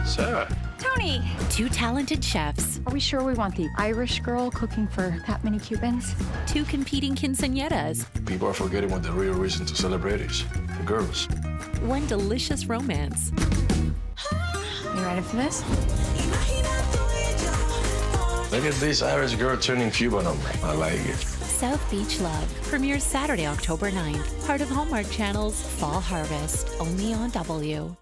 Sarah. Tony! Two talented chefs. Are we sure we want the Irish girl cooking for that many Cubans? Two competing quinceañeras. People are forgetting what the real reason to celebrate is. The girls. One delicious romance. You ready for this? Look at this Irish girl turning Cuban on me. I like it. South Beach Love premieres Saturday, October 9th. Part of Hallmark Channel's Fall Harvest, only on W.